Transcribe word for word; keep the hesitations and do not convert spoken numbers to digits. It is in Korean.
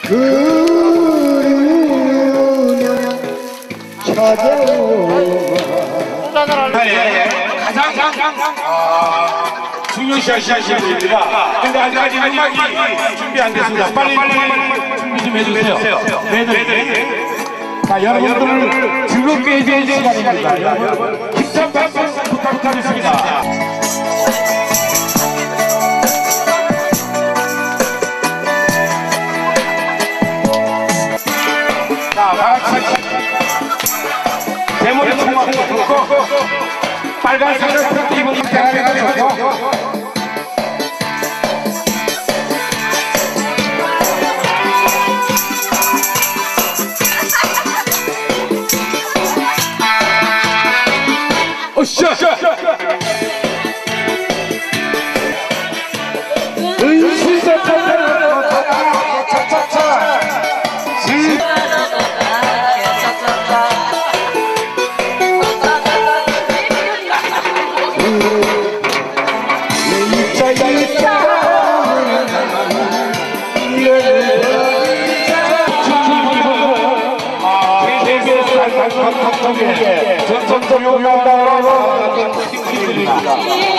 그리우면 찾아오마. 가장 아, 중요시한 시간입니다. 근데 아직까지 음악이 준비 안 됐습니다. 빨리 빨리 준비 좀 해주세요. 네네. 자, 여러분들을 즐겁게 해주는 시간입니다. 여러분 힘찬 박수 부탁드리겠습니다. 자, 다같이 대머리 통화고 듣고 빨간색을 입은 대가리가 좋고 어샤! 은신사 타타라 차차차 전통적인 요가라고